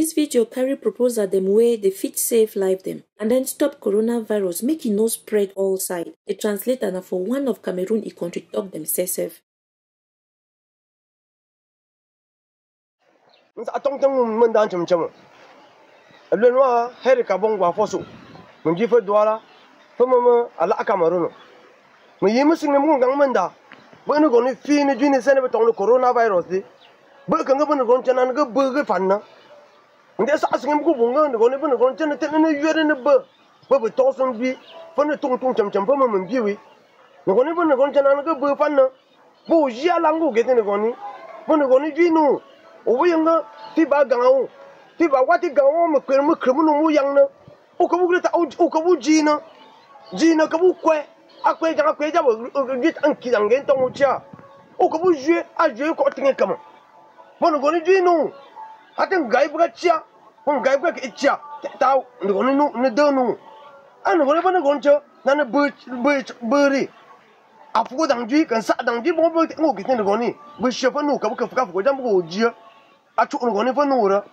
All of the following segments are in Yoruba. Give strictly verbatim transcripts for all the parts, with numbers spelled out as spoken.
This video carry proposal them way they fit save life them and then stop coronavirus make it no spread all side. The translator na for one of Cameroon e country talk themselves. Atong tong mun dan chum chum. Le noa heri ka bon gwa fosu. Mun ji fa douala. Fa mama ala Cameroon. Mun yi musin mun gang mun da. Ba ni go ni fi ni ji ni sene ba tong coronavirus di. Ba ka ngaba ni go chana nga ba ga fan na. Mun sa asing mu go nga go ni ba ni go chana te ni yere ni ba. Ba ba to sun bi. Fa ni tung tung chum chum fa mama bi wi. Ni go ni ba ni go chana nga ba fan na. Bo ji ala ngu ge ni go ni. Ba ni go ni ji nu. O yanga ti ba gangao ti ba wati gangao me kwer me kremu no mu yang na o ko bu ta o ko bu ji na ji na ko bu kwe akwe ja akwe ja bo git an ki yang gen tong cha o ko bu jue a jue ko tinge kama bono go ni ji no aten gai bu ga cha bon gai bu ga cha ta ngo ni no ne de no an go ni bono go cha na ne bu bu bu ri a fu dang ji kan sa dang ji bo bo ngo ki tin go ni bu she fa no ka bu ka ka fu jam go ji a chu ngo ni fa no ra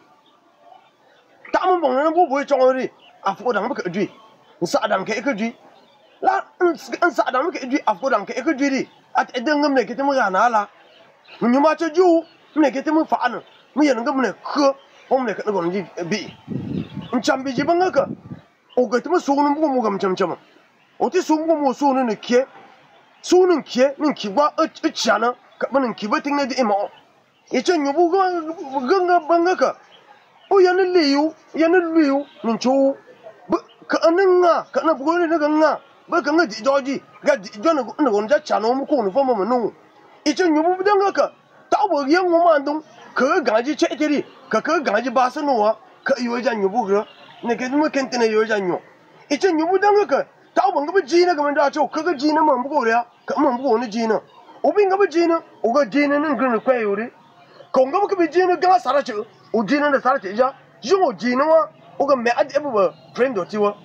ta mo bong na bu bu chong ri a fu dang ba ka ji sa dang ke ka ji la an sa dang ke ji a fu dang ke ka ji ri a te dang ngam ne ke te mo ga na la mu nyu ma cha ju ne ke te mo fa an mu ye ngam ne kho om ne ka ngo ji bi in cham bi ji bang ka o ga te mo su nu bu mo gam cham cham o ti su mo mo su nu ne ke su nu ke nin ki wa e cha na ka ba nin ki ba ting ne di mo e chen yu bu ga ga bang ka o ya ne liu ya ne liu nin chu ka anan nga ka na bu ne ga nga ba ka nga di joji ga di jo na na gon ja cha no mu ko no fo mo no e chen yu bu dang ka ta bo yang mo man dong ka ga ji che ti ri ka ka ga ji ba sa no wa ka yu ja yu bu ga ne ke mu ken ti ne yu ja yu e chen yu bu dang ka ta bo ga bu ji na ga man da cho ka ga ji na mo bu ko ya ka mo bu ko ne ji na o bi ga bu ji na o ga ji na ne ga ne kwa yu ri ko ga bu ka bi ji na ga sa ra che o ji na da sa ra che ja ji o ji na wa o ga me a de bu ba friend do ti wa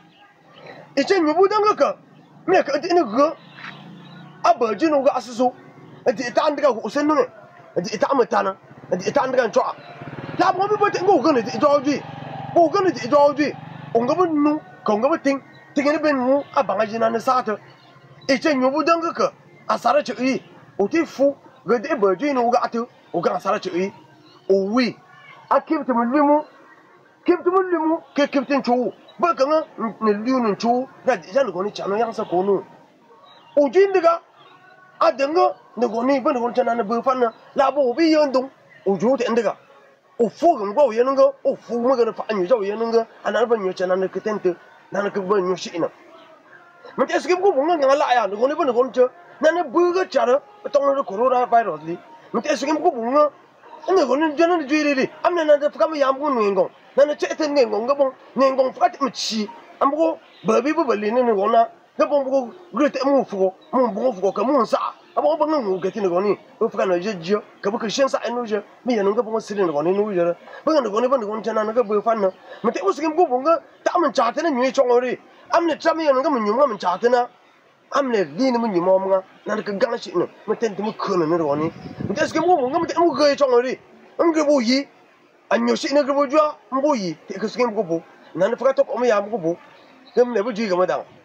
e chen yu bu dang ka me ka ti ne ga a ba ji no ga asu so e ti ta an ga ko sen no e ti ta ma ta na e ti ta an ga cho la mo bi ba te ngo ga ne ti jo ji o ga ne ti jo ji o ga bu nu ko ga bu ting ting ne ben mu a ba ga ji na ne sa ta e chen yu bu dang ka a sa ra che yi o ti fu ga de ba ji no ga atu o ga sa ra che yi o wi a kim te mu limu kim te mu limu ke kim te chu ba ka nga ne liu ne chu da ja ne ko ni cha no yang sa ko no o ji ndiga a de nga ne ko ni ba ne ko cha na ne bu fa na la bo bi yon dong o ju te ndiga o fu ga ngo ye nga o fu ma ga fa anyu ja ye nga ana ba nyu cha na ne ke tente na ne ke ba nyu shi na ma te skim ko bo nga nga la ya ne ko ni ba ne ko cha na ne bu ga cha ra tong ne corona virus li ma te skim ko bo nga ne ko ni jana ni jiri ri amna na da fa ma yam ko ngong na na che te ngong ga bon ngong fa te mi chi am ko ba bi ba li ne ne ko na ga bon ko gre te mu fu mu bo fu ko mu sa abo ba ngong ga ti ne ko ni o fa na je je ka ba ka shen sa eno je mi ya no ga bon siri ne ko ni no je ba ga ne ko ni ba ne ko na na ga ba fa na ma te uskim ko bon ga ta man cha te ne nyi chong ri amna cha mi ya no ga mu nyu ma man cha te na amne li ne mu nyu ma ma na ka ga shi ne ma te te mu ko ne ne ko ni ma te uskim ko bon ga ma te mu ga chong ri am ga bo yi anyo shi ne ga bo jwa mbo yi te uskim ko bo na ne fa ta ko ma ya mu ko bo ga mu ne bu ji ga ma da